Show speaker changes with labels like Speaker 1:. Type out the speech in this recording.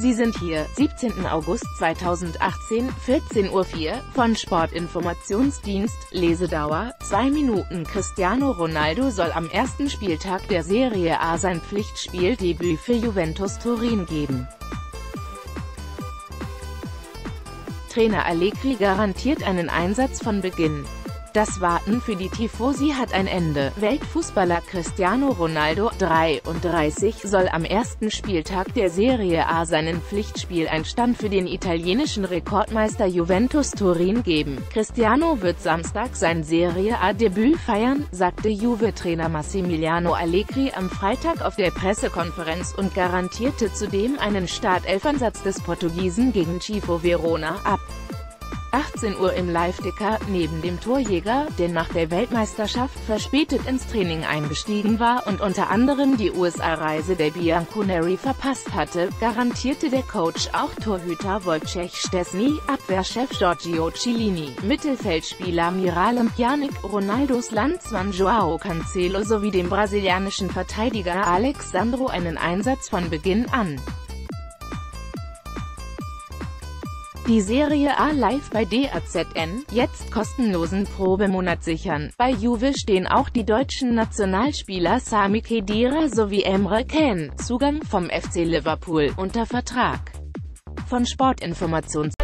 Speaker 1: Sie sind hier, 17. August 2018, 14:04 Uhr, von Sportinformationsdienst, Lesedauer, 2 Minuten. Cristiano Ronaldo soll am ersten Spieltag der Serie A sein Pflichtspieldebüt für Juventus Turin geben. Trainer Allegri garantiert einen Einsatz von Beginn. Das Warten für die Tifosi hat ein Ende. Weltfußballer Cristiano Ronaldo, 33, soll am ersten Spieltag der Serie A seinen Pflichtspieleinstand für den italienischen Rekordmeister Juventus Turin geben. Cristiano wird Samstag sein Serie A-Debüt feiern, sagte Juve-Trainer Massimiliano Allegri am Freitag auf der Pressekonferenz und garantierte zudem einen Startelfeinsatz des Portugiesen gegen Chievo Verona ab 18 Uhr im Live-Ticker. Neben dem Torjäger, der nach der Weltmeisterschaft verspätet ins Training eingestiegen war und unter anderem die USA-Reise der Bianconeri verpasst hatte, garantierte der Coach auch Torhüter Wojciech Szczęsny, Abwehrchef Giorgio Chiellini, Mittelfeldspieler Miralem Pjanic, Ronaldos Landsmann João Cancelo sowie dem brasilianischen Verteidiger Alex Sandro einen Einsatz von Beginn an. Die Serie A live bei DAZN, jetzt kostenlosen Probemonat sichern. Bei Juve stehen auch die deutschen Nationalspieler Sami Khedira sowie Emre Can, Zugang vom FC Liverpool, unter Vertrag. Von Sportinformations